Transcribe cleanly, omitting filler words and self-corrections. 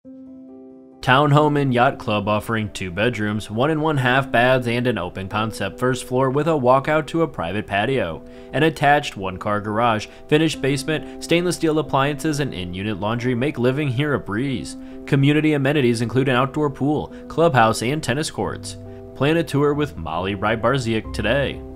Townhome and Yacht Club offering 2 bedrooms, 1.5 baths, and an open concept first floor with a walkout to a private patio. An attached 1-car garage, finished basement, stainless steel appliances, and in-unit laundry make living here a breeze. Community amenities include an outdoor pool, clubhouse, and tennis courts. Plan a tour with Molly Rybarczyk today.